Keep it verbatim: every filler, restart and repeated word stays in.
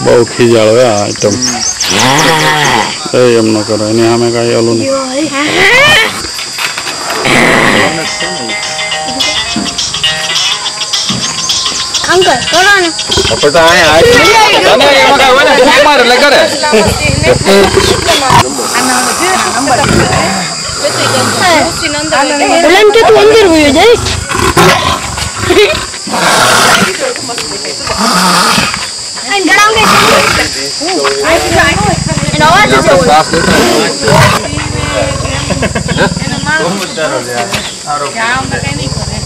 बहु खीजाळ है item A M न करे एनी हमें काई ओलू नहीं अंकल कोना ने पता है आए तने एमा काय होय ने मार ले करे बुलंद के तू अंदर हुई जाए अंदर आवाज जो श्वास लेता है क्या हम कहीं नहीं करे